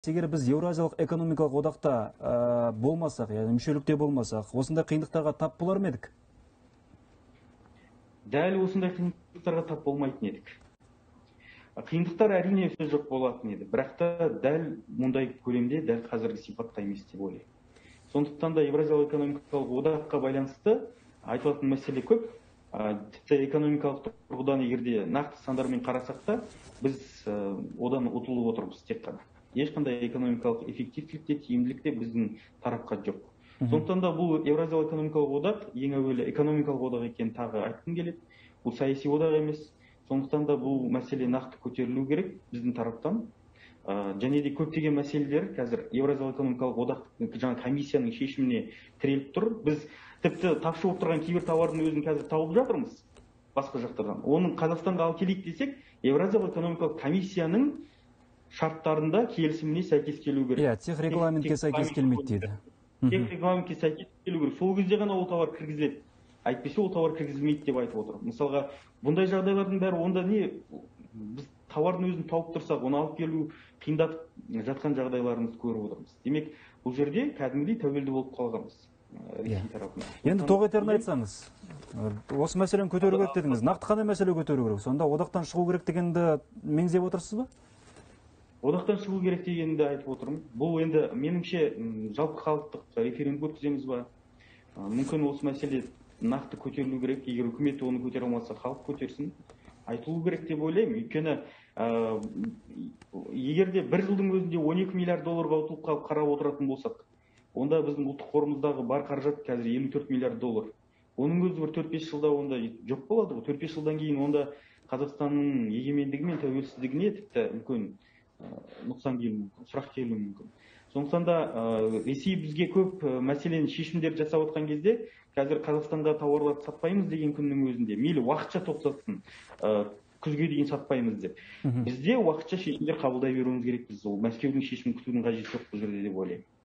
Егер біз Еуразиялық экономикалық одақта болмасақ, яғни мүшелікте болмасақ, осындай қиындықтарға тап болар ма едік? Дәл осындай қиындықтарға тап болмайтын едік. Қиындықтар әрине сөз жоқ болатын еді, бірақ та дәл мұндай көлемде, дәл қазіргі сипатта емес деп ойлаймын. Сондықтан да Еуразиялық экономикалық одаққа байланысты айтылатын мәселе көп. Тіпті экономикалық тұрғыдан егерде нақты сандармен қарасақ та, біз одан ұтылып отырмыз тек қана. Ешқандай экономикалық эффективтілікте, тиімділікте біздің тарапқа жоқ. Сондықтан да бұл Еуразиялық экономикалық одақ ең әуелі экономикалық одақ екенін тағы айтқым келеді. Бұл саяси одақ емес. Сондықтан да бұл мәселе нақты көтерілу керек біздің тараптан. Және де көптеген мәселелер қазір Еуразиялық экономикалық одақ жаңа комиссияның шешіміне тіреліп тұр. Біз тіпті тапшы болып тұрған кейбір тауардың өзін қазір тауып жатырмыз басқа жақтардан. Оның Қазақстанға алып келейік десек, Еуразиялық экономикалық комиссияның шарттарында келісіміне сәйкес келу керек. Иә, тех регламентке сәйкес келмейді дейді. Тех регламентке сәйкес келу керек. Сол кезде ғана ол тауар кіргізіледі. Әйтпесе ол тауар кіргізілмейді деп айтып отыр. Мысалға, бұндай жағдайлардың бәрі онда не? Біз тауардың өзін тауып тұрсақ, оны алып келу қиындатып жатқан жағдайларымызды көріп отырмыз. Демек, бұл жерде кәдімгідей тәуелді болып қалғанбыз. Енді тоғайтерін айтсаңыз, осы мәселені көтеру керек дедіңіз. Нақты қандай мәселе көтеру керек? Сонда одақтан шығу керек дегенді меңзеп отырсыз ба? Одақтан шығу керек дегенді айтып отырмын. Бұл енді меніңше жалпы халықтық референдум өткіземіз ба? Мүмкін осы мәселе нақты көтерілу керек. Егер үкімет оны көтере алмаса, халық көтерсін. Айтылу керек деп ойлаймын. Өйткені егер де бір жылдың өзінде 12 миллиард долларға ұтылып қалып қарап отыратын болсақ, онда біздің ұлттық қорымыздағы бар қаражат қазір 54 миллиард доллар. Оның өзі бір 4-5 жылда онда жоқ болады ғой. 4-5 жылдан кейін онда Қазақстанның егемендігі мен тәуелсіздігіне тіпті үлкен нұқсан келуі мүмкін, сұрақ келуі мүмкін. Сондықтан да Ресей бізге көп мәселені шешімдерді жасап отқан кезде, қазір Қазақстанға тауарларды сатпаймыз деген күннің өзінде, мейлі уақытша тоқтатсын, күзге дейін сатпаймыз деп. Бізде уақытша шешімдер қабылдай беруіміз керек. Біз ол Мәскеудің шешімін күтудің қажеті жоқ бұл жерде деп ойлаймын.